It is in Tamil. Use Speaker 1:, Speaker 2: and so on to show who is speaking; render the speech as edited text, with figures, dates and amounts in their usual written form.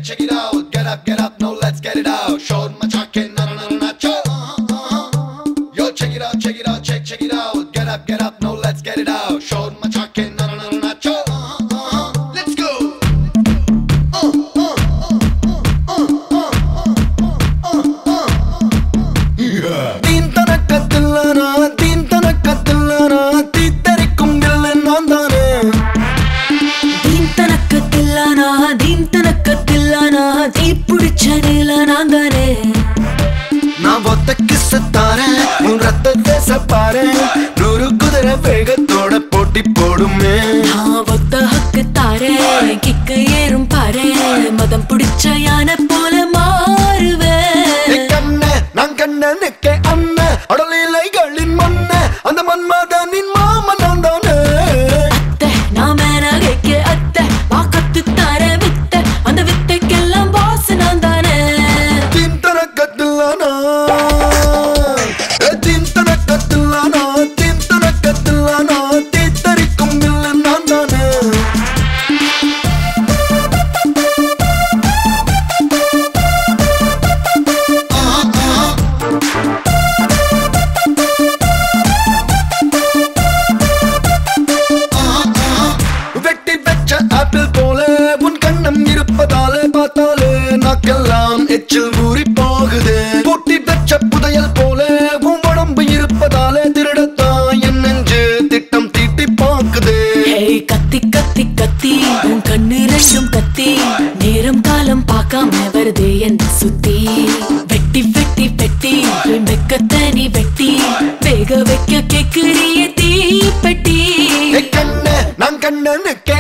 Speaker 1: check it out. Get up, no, let's get it out. Show my chakin, na na na na cho. Yo, check it out, check it out. Get up, no, let's get it out. Show my chakin, na na na na cho. Let's go. Dheemthanakka Thillana, Dheemthanakka Thillana, Theetharikum villan naandane.
Speaker 2: Dheemthanakka Thillana, Dheemthanakka Thillana, Deepudicha neela naandane.
Speaker 1: Na botta kissatare, un ratthatte sappare, nooru kudara vegathoda poti podume.
Speaker 2: Na botta hakkathare, kikka yerum pare, madam pudicha yaana pole maaruve.
Speaker 1: Kanne, nan kanne nikke anne, adalilaigalin manne, andha manmadanin maama naandane.
Speaker 2: Atte, na mena gekke atte, vaakattu thare vitte, andha vittekkellam boss naandane.
Speaker 1: Dheemthanakka Thillana, Dheemthanakka Thillana, Dheemthanakka Thillana, Theetharikum villan naandane. வெட்டி வெச்ச ஆப்பிள் போல உன் கண்ணம் இருப்பதாலே பார்த்தாலே நாக்கெல்லாம் எச்சில் ஊறி போகுது. பூட்டி வெச்ச புதையல் போல உன் உடம்பு இருப்பதாலே திருடத்தான் என் நெஞ்சு திட்டம் தீட்டி பாக்குது.
Speaker 2: Hey கத்தி கத்தி கத்தி உன் கண்ணு ரெண்டும் கத்தி நேரம் காலம் பார்க்காம வருது என்ன சுத்தி வெட்டி வெட்டி வெட்டி வெக்கத்த நீ வெட்டி வேக வைக்க கேக்குறிய தீப்பெட்டி
Speaker 1: கண்ண நான் கண்ணனுக்கு